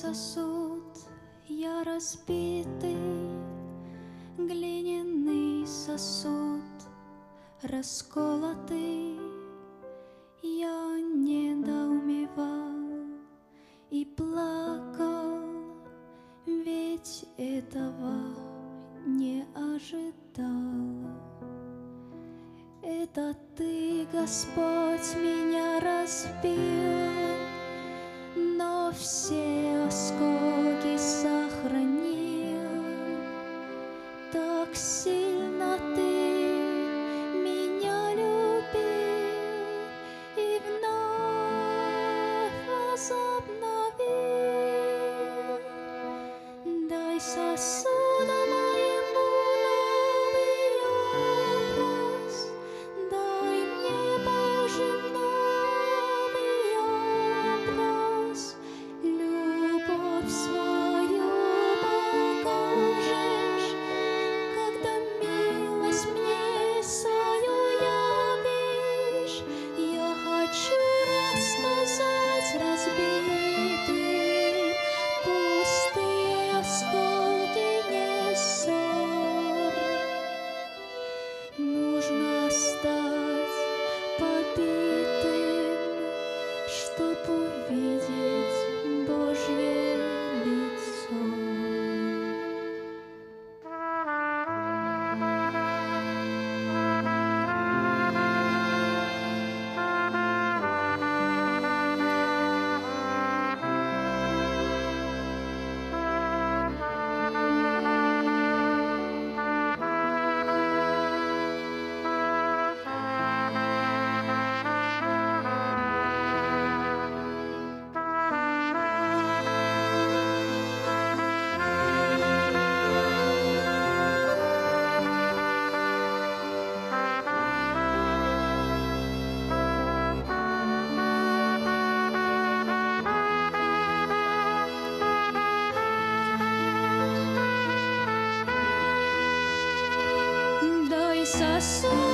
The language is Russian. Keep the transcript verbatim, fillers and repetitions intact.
сосуд, я разбитый, глиняный сосуд, расколотый. Я недоумевал и плакал, ведь этого не ожидал. Это Ты, Господь, меня разбил, но все осколки сохранил. Так сильно Ты меня любил и вновь возобновил. Дай сосуда моему новый образ, дай мне, Боже, новый образ. Любовь свою покажешь, когда милость мне свою явишь. Я хочу рассказать разбитым, пустые осколки не ссор. Нужно стать побитым, чтоб увидеть Божье лицо. Дай сосуд